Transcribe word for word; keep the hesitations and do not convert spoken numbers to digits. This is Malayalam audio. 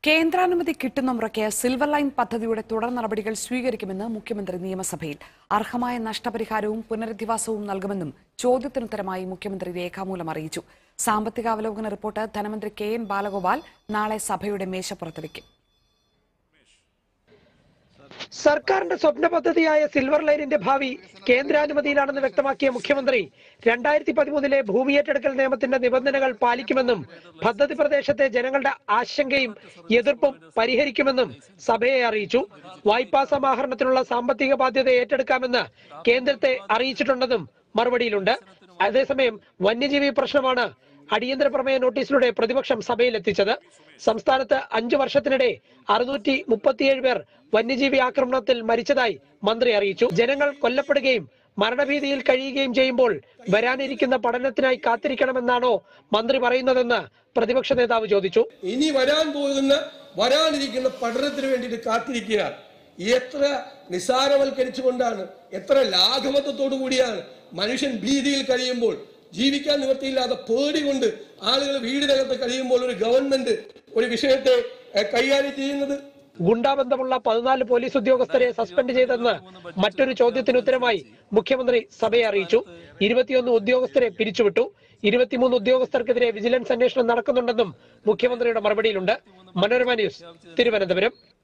കേന്ദ്രാനുമതി കിട്ടുന്ന മുറയ്ക്ക് സിൽവർ ലൈൻ പദ്ധതിയുടെ തുടർ നടപടികൾ സ്വീകരിക്കുമെന്ന് മുഖ്യമന്ത്രി നിയമസഭയിൽ. അർഹമായ നഷ്ടപരിഹാരവും പുനരധിവാസവും നൽകുമെന്നും ചോദ്യത്തിനുത്തരമായി മുഖ്യമന്ത്രി രേഖാമൂലം അറിയിച്ചു. സാമ്പത്തിക അവലോകന റിപ്പോർട്ട് ധനമന്ത്രി കെ എൻ ബാലഗോപാൽ നാളെ സഭയുടെ മേശപ്പുറത്ത് വയ്ക്കും. സർക്കാരിന്റെ സ്വപ്ന പദ്ധതിയായ സിൽവർ ലൈനിന്റെ ഭാവി കേന്ദ്രാനുമതിയിലാണെന്ന് വ്യക്തമാക്കിയ മുഖ്യമന്ത്രി രണ്ടായിരത്തി പതിമൂന്നിലെ ഭൂമി ഏറ്റെടുക്കൽ നിയമത്തിന്റെ നിബന്ധനകൾ പാലിക്കുമെന്നും പദ്ധതി പ്രദേശത്തെ ജനങ്ങളുടെ ആശങ്കയും എതിർപ്പും പരിഹരിക്കുമെന്നും സഭയെ അറിയിച്ചു. വായ്പാ സമാഹരണത്തിനുള്ള സാമ്പത്തിക ബാധ്യത ഏറ്റെടുക്കാമെന്ന് കേന്ദ്രത്തെ അറിയിച്ചിട്ടുണ്ടെന്നും മറുപടിയിലുണ്ട്. അതേസമയം വന്യജീവി പ്രശ്നമാണ് അടിയന്തര പ്രമേയ നോട്ടീസിലൂടെ പ്രതിപക്ഷം സഭയിൽ എത്തിച്ചത്. സംസ്ഥാനത്ത് അഞ്ചു വർഷത്തിനിടെ അറുന്നൂറ്റി മുപ്പത്തിയേഴ് പേർ വന്യജീവി ആക്രമണത്തിൽ മരിച്ചതായി മന്ത്രി അറിയിച്ചു. ജനങ്ങൾ കൊല്ലപ്പെടുകയും മരണഭീതിയിൽ കഴിയുകയും ചെയ്യുമ്പോൾ വരാനിരിക്കുന്ന പഠനത്തിനായി കാത്തിരിക്കണമെന്നാണോ മന്ത്രി പറയുന്നതെന്ന് പ്രതിപക്ഷ നേതാവ് ചോദിച്ചു. ഇനി വരാൻ പോകുന്ന വരാനിരിക്കുന്ന പഠനത്തിന് വേണ്ടിയിട്ട് കാത്തിരിക്കുക എത്ര നിസാരവൽക്കരിച്ചുകൊണ്ടാണ്, എത്ര ലാഘവത്വത്തോടു കൂടിയാണ് മനുഷ്യൻ ഭീതിയിൽ കഴിയുമ്പോൾ, ജീവിക്കാൻ നിവൃത്തിയില്ലാതെ പേടി കൊണ്ട് ആളുകൾ വീടിനകത്ത് കഴിയുമ്പോൾ ഒരു ഗവൺമെന്റ് ഒരു വിഷയത്തെ കൈകാര്യം ചെയ്യുന്നത്. ഗുണ്ടാബന്ധമുള്ള പതിനാല് പോലീസ് ഉദ്യോഗസ്ഥരെ സസ്പെൻഡ് ചെയ്തെന്ന് മറ്റൊരു ചോദ്യത്തിന് ഉത്തരമായി മുഖ്യമന്ത്രി സഭയെ അറിയിച്ചു. ഇരുപത്തിയൊന്ന് ഉദ്യോഗസ്ഥരെ പിരിച്ചുവിട്ടു. ഇരുപത്തിമൂന്ന് ഉദ്യോഗസ്ഥർക്കെതിരെ വിജിലൻസ് അന്വേഷണം നടക്കുന്നുണ്ടെന്നും മുഖ്യമന്ത്രിയുടെ മറുപടിയിലുണ്ട്. മനോരമ ന്യൂസ്, തിരുവനന്തപുരം.